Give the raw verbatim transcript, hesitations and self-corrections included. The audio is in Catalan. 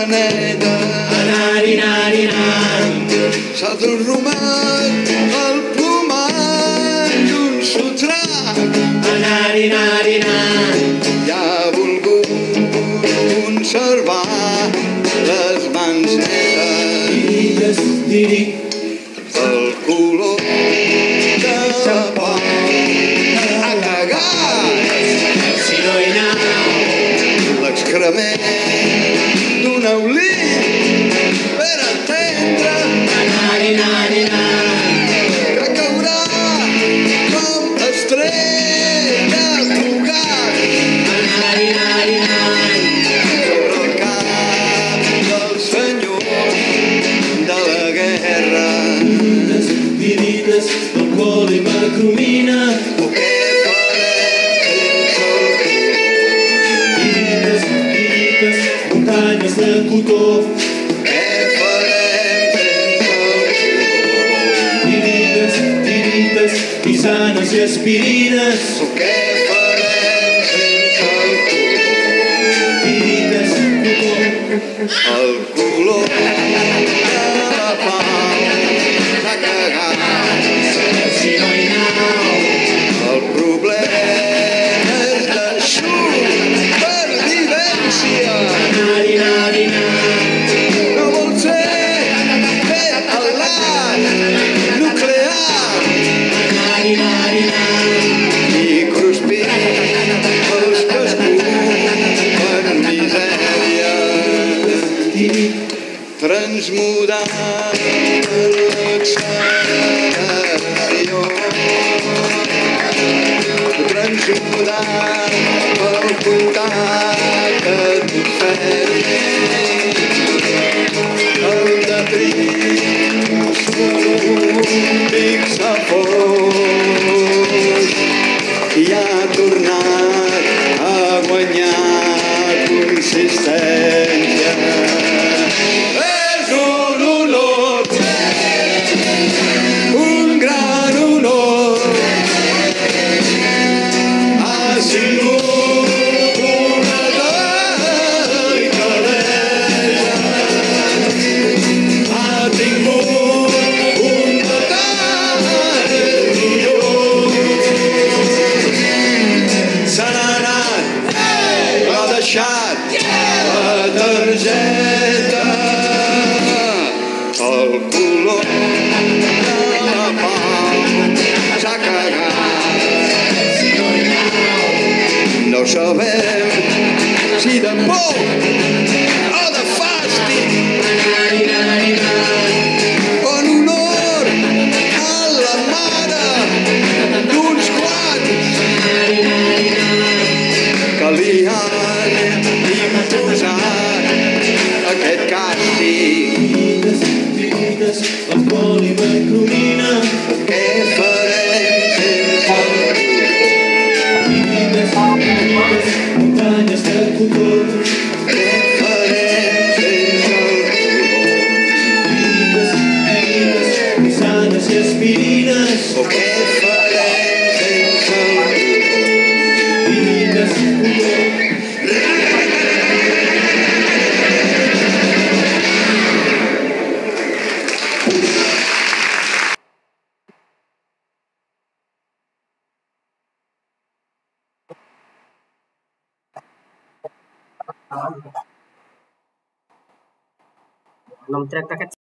neta. Anari, nari, nari. S'ha transformat el plomall d'un sotrac. Anari, nari, nari. I ha volgut conservar les mans netes. Dirites, diri. El color de la pau ha cagat. Si no hi anau. L'excrement d'un aulit per entendre Anari, nari, nari. que caurà com estrella fugaz Anari, nari, nari. sobre el cap dels senyors de la guerra. Dirites, alcohol i macromina. O què farem sense el Dirites, dirites, muntanyes de cotó. Què farem sense el Dirites, dirites, tisanes i aspirines. O què farem sense el Dirites, cotó. El color de la pau s'ha cagat. Si no hi anau. El problema és supervivència. Nari, nari, nari. No vol ser fet al lat nuclear Nari, nari, nari. i cruspir els que es culpen misèria. Diri, Transmudant l'excitació, transmudant el contacte atmosfèric, el detritus volúmics a fos, i ha tornat a guanyar consistència. És un honor, un gran honor. Ha sigut una delicadesa. Ha tingut un detall millor. Se n'ha anat, l'ha deixat la targeta. El color de la pau s'ha cagat. No sabem si de por o de fàstic nari, nari, nari. o en honor a la mare d'uns quants Nari, nari, nari. que li han imposat aquest càstig. Dirites, dirites, alcohol i macromina. Què farem sense el Dirites, dirites, muntanyes de cotó. Què farem sense el Dirites, dirites, tisanes i aspirines. O què farem sense el Dirites, cotó. No em tracta aquest